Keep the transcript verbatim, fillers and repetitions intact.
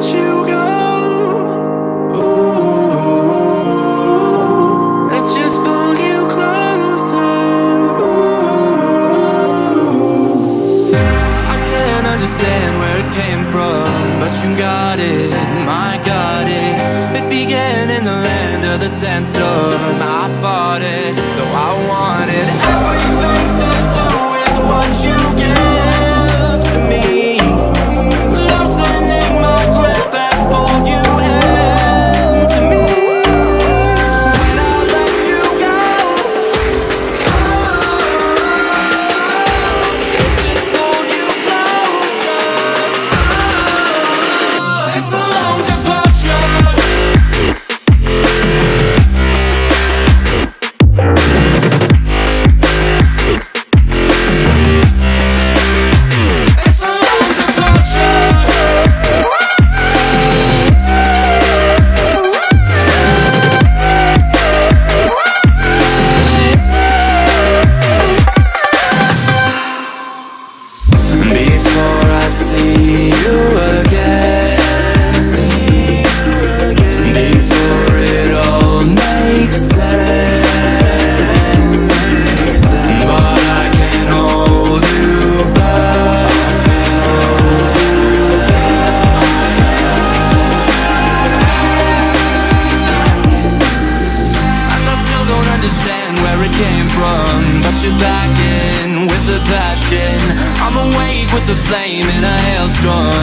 you go. Ooh, I just pulled you closer. Ooh, I can't understand where it came from, but you got it, I got it. It began in the land of the sandstorm. I fought it, though I wanted everything to do with what you give to me. Loosening my grip has pulled you into me. When I let you go, oh, it just pulled you closer. Oh, it's a long departure. Before I see you again, before it all makes sense, but I can't hold you back. And I still don't understand where it came from, but you're back in with the passion. I'm awake with the flame in a hailstorm.